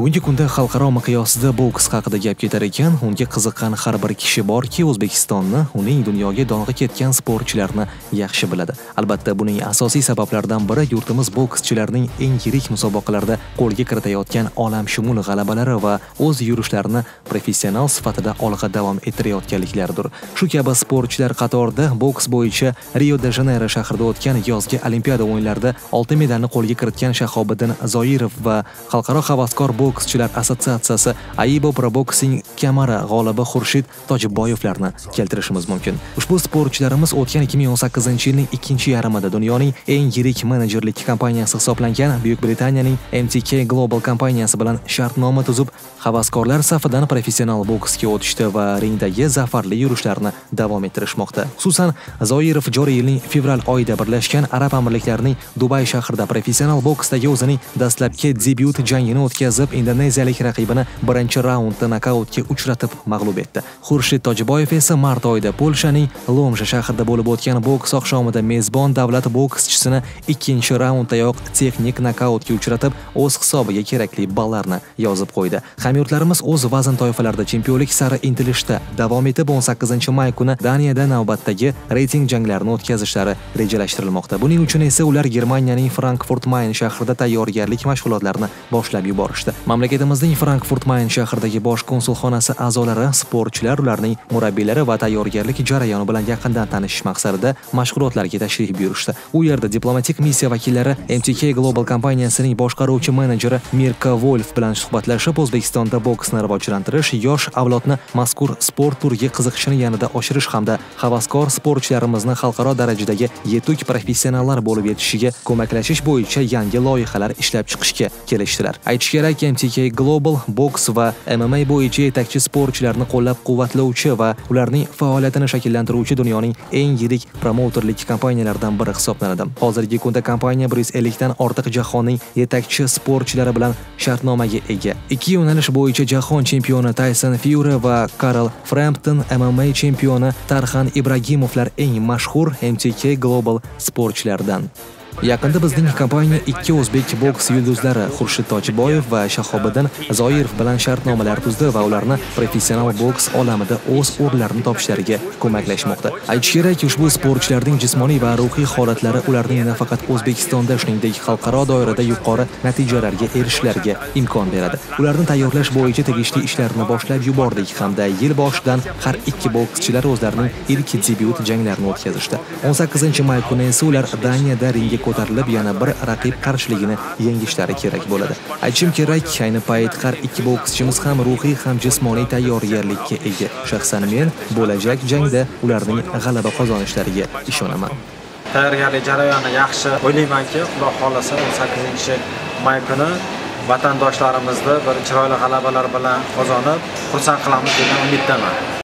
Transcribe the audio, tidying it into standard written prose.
Bugungi kunda xalqaro miqyosida boks haqida gap ketar ekan, unga qiziqqan har bir kishi borki, O'zbekistonni, uning dunyoga dong'i ketgan sportchilarni yaxshi biladi. Albatta, buning asosiy sabablaridan biri yurtimiz bokschilarining eng yirik musobaqalarda qo'lga kiritayotgan olamshumul g'alabalari va o'z yurishlarini professional sifatida olg'a davom ettirayotganliklaridir. Shu kabi sportchilar qatorida boks bo'yicha Rio-de-Janeyro shahrida o'tgan yozgi Olimpiada o'yinlarida oltin medalni qo'lga kiritgan Shahobiddin Zoirov va xalqaro havaskor bokschilar assotsiatsiyasi Aibo Pro Boxing kamari g'olibi Xurshid Tojibboyevlarni keltirishimiz mumkin. Ushbu sportchilarimiz o'tgan 2018-yilning ikkinchi yarmida dunyoning eng yirik menejerlik kompaniyasi hisoblangan Buyuk Britaniyaning MTK Global kompaniyasi bilan shartnoma tuzib, havaskorlar safidan professional boksga o'tishdi va ringdagi zafarli yurishlarini davom ettirishmoqda. Xususan, Zoirov joriy yilning fevral oyida Birlashgan Arab Amirliklarining Dubay shahrida professional boksdagi o'zining dastlabki debyut jangini o'tkazib, indoneziyalik raqibini birinchi raundda nokautga uchratib mag'lub etdi. Xurshid Tojibboyev esa mart oyida Polshaning Lomja shahrida bo'lib o'tgan boks oqshomida mezbon davlat bokschisini ikkinchi raunddayoq texnik nokautga uchratib, o'z hisobiga kerakli ballarni yozib qo'ydi. Hamyurtlarimiz o'z vazn toifalarida chempionlik sari intilishda davom etib, 18-may kuni Daniyada navbatdagi reyting janglarini o'tkazishlari rejalashtirilmoqda. Buning uchun esa ular Germaniyaning Frankfurt-Mayn shahrida tayyorgarlik mashg'ulotlarini boshlab yuborishdi. Mamlakatimizning Frankfurt-Mayn shahridagi bosh konsulxonasi a'zolari sportchilar, ularning murabbiylari va tayyorgarlik jarayoni bilan yaqindan tanishish maqsadida mashg'ulotlarga tashrif buyurishdi. U yerda diplomatik missiya vakillari MTK Global kompaniyasining boshqaruvchi menejeri Mirka Wolf bilan suhbatlashib, O'zbekistonda boksni rivojlantirish, yosh avlodni mazkur sport turiga qiziqishini yanada oshirish hamda havaskor sportchilarimizni xalqaro darajadagi yetuk professionallar bo'lib yetishiga ko'maklashish bo'yicha yangi loyihalar ishlab chiqishga kelishdilar. Aytish kerak, MTK Global boks va MMA bo'yicha yetakchi sportchilarni qo'llab-quvvatlovchi va ularning faoliyatini shakllantiruvchi dunyoning eng yirik promouterlik kompaniyalaridan biri hisoblanadi. Hozirgi kunda kompaniya 150 dan ortiq jahonning yetakchi sportchilari bilan shartnomaga ega. Ikki yo'nalish bo'yicha jahon chempioni Tyson Fury va Karl Frampton, MMA chempioni Tarxan Ibragimovlar eng mashhur MTK Global sportchilaridan. Yaqinda bizning kompaniya ikki o'zbek boks yulduzlari Xurshid Tojibboyev va Shahobiddin Zoirov bilan shartnomalar tuzdi va ularni professional boks olamida o'z o'rnlarini topishlariga ko'maklashmoqda. Aytish kerak, ushbu sportchilarning jismoniy va ruhiy holatlari ularning nafaqat O'zbekistonda, shuningdek xalqaro doirada yuqori natijalarga erishishlariga imkon beradi. Ularni tayyorlash bo'yicha tegishli ishlarni boshlab yubordik hamda yil boshidan har ikki bokschilar o'zlarining ilk debyut janglarini o'tkazishdi. 18-may kuni esa ular Daniyada ringga ko'tarilib, yana bir raqib qarshiligini yengishlari kerak bo'ladi. Aytishim kerak, ayni payt har ikki bokschimiz ham ruhiy ham jismoniy tayyorgarlikka ega. Shaxsan men bo'lajak jangda ularning g'alaba qozonishlariga ishonaman. Tayyorgarlik jarayoni yaxshi. O'ylaymanki, Xudo xolasa 18-may kuni vatandoshlarimizni bir chiroyli g'alabalar bilan qozonib, xursand qilamiz degan umiddaman.